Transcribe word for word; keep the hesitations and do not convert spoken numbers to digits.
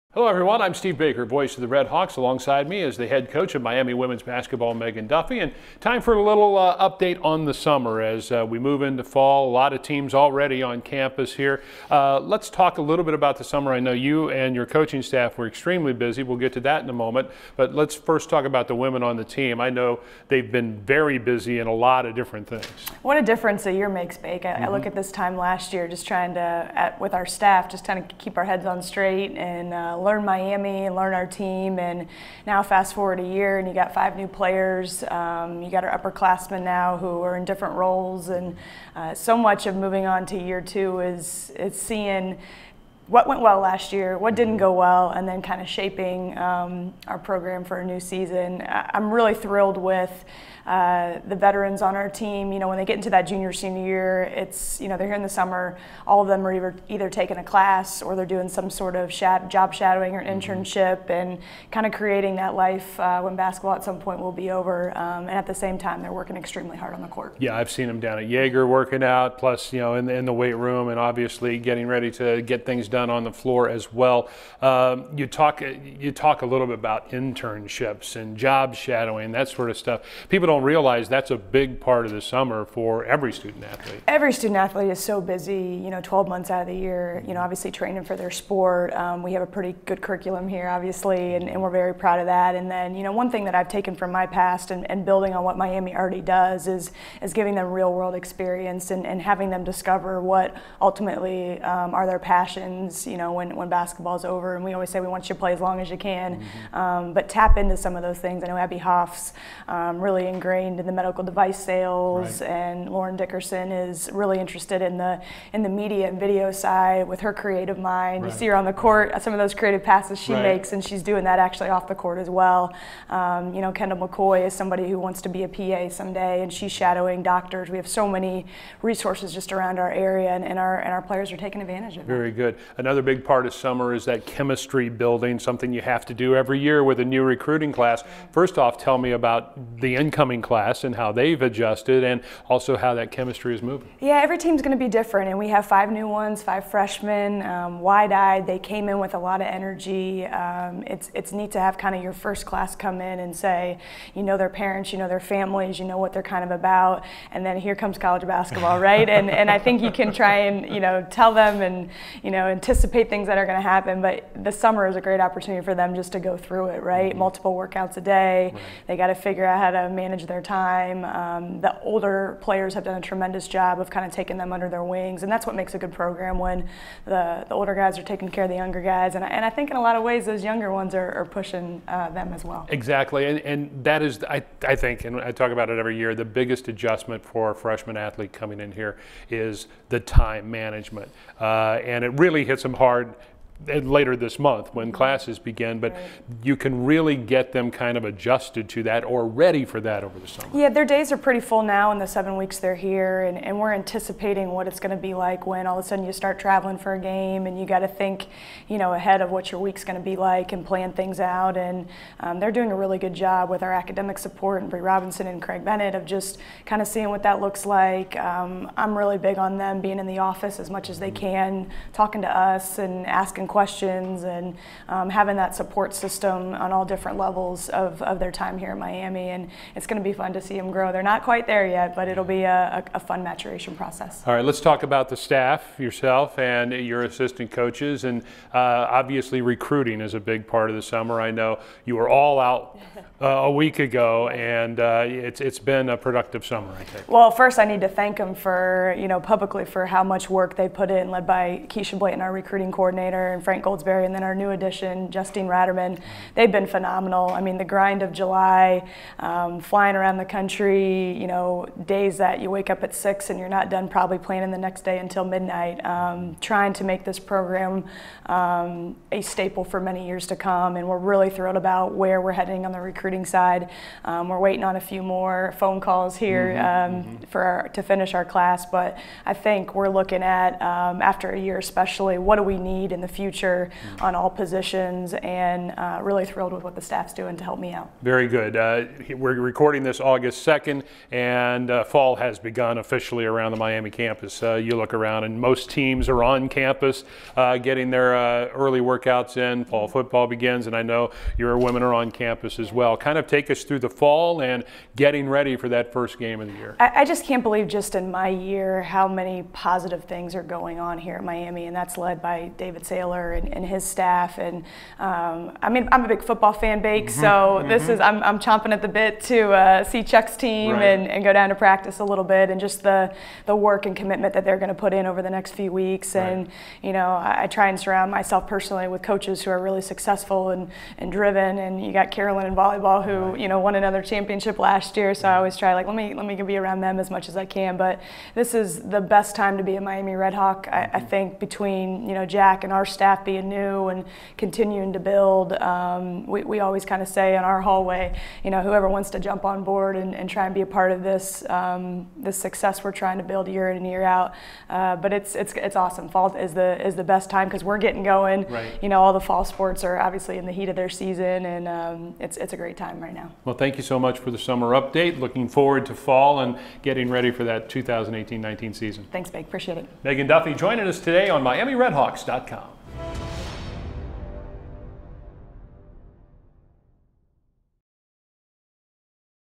Hello everyone, I'm Steve Baker, voice of the Red Hawks. Alongside me is the head coach of Miami women's basketball, Megan Duffy, and time for a little uh, update on the summer as uh, we move into fall. A lot of teams already on campus here. Uh, let's talk a little bit about the summer. I know you and your coaching staff were extremely busy. We'll get to that in a moment, but let's first talk about the women on the team. I know they've been very busy in a lot of different things. What a difference a year makes, Bake. I, mm-hmm. I look at this time last year just trying to, at, with our staff, just trying to keep our heads on straight and uh, learn Miami and learn our team. And now fast forward a year and you got five new players. Um, you got our upperclassmen now who are in different roles, and uh, so much of moving on to year two is, is seeing what went well last year, what didn't go well, and then kind of shaping um, our program for a new season. I'm really thrilled with uh, the veterans on our team. You know, when they get into that junior, senior year, it's, you know, they're here in the summer, all of them are either, either taking a class or they're doing some sort of shad job shadowing or internship, and kind of creating that life uh, when basketball at some point will be over. Um, and at the same time, they're working extremely hard on the court. Yeah, I've seen them down at Jaeger working out, plus, you know, in the, in the weight room, and obviously getting ready to get things done on the floor as well. Um, you talk you talk a little bit about internships and job shadowing, that sort of stuff. People don't realize that's a big part of the summer for every student athlete. Every student athlete is so busy, you know, twelve months out of the year, you know, obviously training for their sport. Um, we have a pretty good curriculum here, obviously, and, and we're very proud of that. And then, you know, one thing that I've taken from my past and, and building on what Miami already does is is giving them real world experience and, and having them discover what ultimately um, are their passions, you know, when, when basketball's over. And we always say we want you to play as long as you can, mm-hmm. um, but tap into some of those things. I know Abby Hoff's um, really ingrained in the medical device sales, right. And Lauren Dickerson is really interested in the in the media and video side with her creative mind. Right. You see her on the court, some of those creative passes she right. makes, and she's doing that actually off the court as well. Um, you know, Kendall McCoy is somebody who wants to be a P A someday, and she's shadowing doctors. We have so many resources just around our area, and, and our and our players are taking advantage of it. Very good. Another big part of summer is that chemistry building, something you have to do every year with a new recruiting class. First off, tell me about the incoming class and how they've adjusted, and also how that chemistry is moving. Yeah, every team's going to be different, and we have five new ones, five freshmen, um, wide-eyed. They came in with a lot of energy. Um, it's it's neat to have kind of your first class come in and say, you know their parents, you know their families, you know what they're kind of about, and then here comes college basketball, right? And and I think you can try and you know tell them and you know anticipate things that are going to happen, but the summer is a great opportunity for them just to go through it, right? Mm-hmm. Multiple workouts a day. Right. They got to figure out how to manage their time. Um, the older players have done a tremendous job of kind of taking them under their wings, and that's what makes a good program, when the, the older guys are taking care of the younger guys, and I, and I think in a lot of ways those younger ones are, are pushing uh, them as well. Exactly, and, and that is, I, I think, and I talk about it every year, the biggest adjustment for a freshman athlete coming in here is the time management, uh, and it really hits them hard later this month when classes begin, but right. you can really get them kind of adjusted to that or ready for that over the summer. Yeah, their days are pretty full now in the seven weeks they're here, and, and we're anticipating what it's going to be like when all of a sudden you start traveling for a game, and you got to think, you know, ahead of what your week's going to be like and plan things out. And um, they're doing a really good job with our academic support and Bree Robinson and Craig Bennett of just kind of seeing what that looks like. Um, I'm really big on them being in the office as much as they can, talking to us and asking questions, and um, having that support system on all different levels of, of their time here in Miami. And it's going to be fun to see them grow. They're not quite there yet, but it'll be a, a, a fun maturation process. All right, let's talk about the staff, yourself and your assistant coaches, and uh, obviously recruiting is a big part of the summer. I know you were all out uh, a week ago, and uh, it's it's been a productive summer, I think. Well, first I need to thank them for, you know, publicly for how much work they put in, led by Keisha Blayton, our recruiting coordinator, and Frank Goldsberry, and then our new addition, Justine Ratterman. They've been phenomenal. I mean, the grind of July, um, flying around the country, you know, days that you wake up at six and you're not done probably planning the next day until midnight, um, trying to make this program um, a staple for many years to come. And we're really thrilled about where we're heading on the recruiting side. Um, we're waiting on a few more phone calls here mm-hmm, um, mm-hmm. for our, to finish our class, but I think we're looking at, um, after a year especially, what do we need in the future future mm-hmm. on all positions, and uh, really thrilled with what the staff's doing to help me out. Very good. Uh, we're recording this August second, and uh, fall has begun officially around the Miami campus. Uh, you look around, and most teams are on campus uh, getting their uh, early workouts in. Fall football begins, and I know your women are on campus as well. Kind of take us through the fall and getting ready for that first game of the year. I, I just can't believe just in my year how many positive things are going on here at Miami, and that's led by David Saylor and, and his staff. And um, I mean, I'm a big football fan, Bake, mm-hmm. so mm-hmm. this is I'm, I'm chomping at the bit to uh, see Chuck's team right. and, and go down to practice a little bit, and just the the work and commitment that they're going to put in over the next few weeks. Right. And you know, I, I try and surround myself personally with coaches who are really successful and, and driven. And you got Carolyn in volleyball, who right. you know won another championship last year. So I always try like let me let me be around them as much as I can. But this is the best time to be a Miami Redhawk. I, I think between you know Jack and our staff being new and continuing to build, um, we we always kind of say in our hallway, you know, whoever wants to jump on board and, and try and be a part of this um, this success we're trying to build year in and year out. Uh, but it's it's it's awesome. Fall is the is the best time because we're getting going. Right. You know, all the fall sports are obviously in the heat of their season, and um, it's it's a great time right now. Well, thank you so much for the summer update. Looking forward to fall and getting ready for that two thousand eighteen nineteen season. Thanks, Meg. Appreciate it. Megan Duffy joining us today on Miami Redhawks dot com.